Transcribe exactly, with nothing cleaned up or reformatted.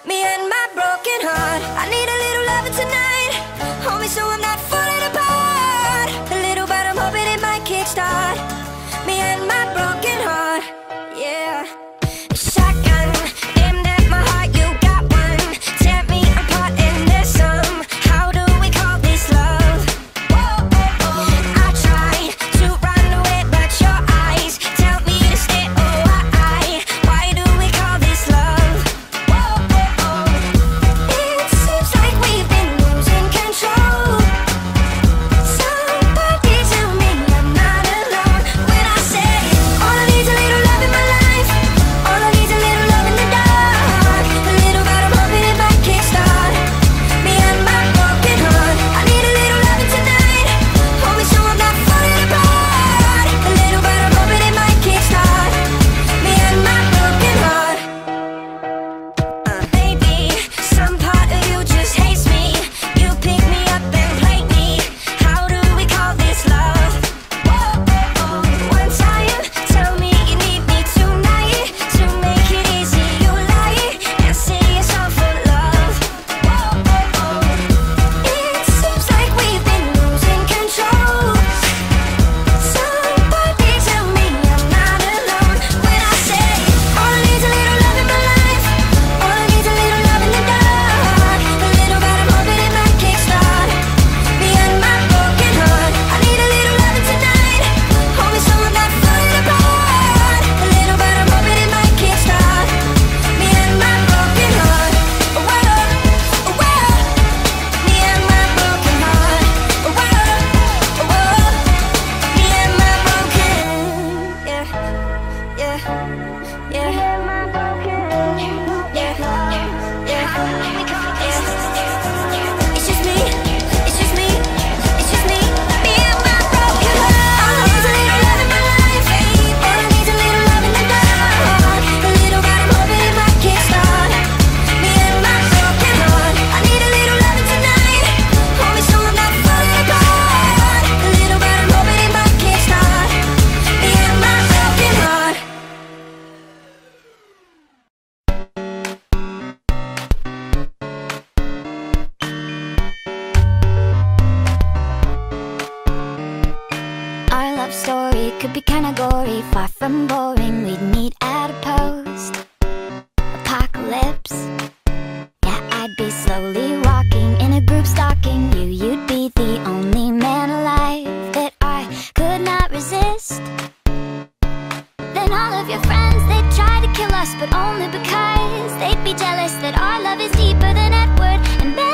me and my broken heart. I need a little loving tonight, hold me so I'm not falling apart. A little, but I'm hoping it might kickstart me and my broken heart. Yeah. Shotgun aimed at my heart, you got one. Tear me apart and there's some. How do we call this love? Whoa, oh, oh. I try to run away, but your eyes tell me to stay. Oh, why? Why do we call this love? Whoa, oh, oh. It seems like we've been losing control. Somebody tell me I'm not alone when I say all I need's a little love in my life. All I need's a little love in the dark. A little, but I'm hoping it might kickstart me and my broken heart. I need a little loving tonight, hold me so I'm not falling apart. A little, but I'm hoping it might kickstart me and my broken heart. Uh, baby, some part of you just hates me. You pick me up and play me. How do we call this love? Whoa, oh, oh. One time, tell me you need me tonight. To make it easy, you lie and say it's all for love. Whoa, oh, oh. It seems like we've been losing control. Somebody tell me I'm not alone when I say all I need's a little love in my life. All I need's a little love in the dark. A little, but I'm hoping it might kickstart me and my broken heart. I need a little loving tonight, hold me so I'm not falling apart. A little, but I'm hoping it might kickstart me and my broken heart. Whoa, whoa, me and my broken heart. Whoa, whoa, me and my broken, yeah, yeah, yeah, yeah, yeah, yeah. It's just me, it's just me, it's just me, me and my broken heart. All I need's a little love in my life, all I need's a little love in the dark. A little, but I'm hoping it might kickstart me and my broken heart. I need a little loving tonight, hold me so I'm not falling apart. A little, but I'm hoping it might kickstart me and my broken heart. Our love story could be kinda gory, far from boring. We'd meet at a post apocalypse. Yeah, I'd be slowly walking in a group stalking you. You'd be the only man alive that I could not resist. Then all of your friends, they'd try to kill us, but only because they'd be jealous that our love is deeper than Edward and Ben.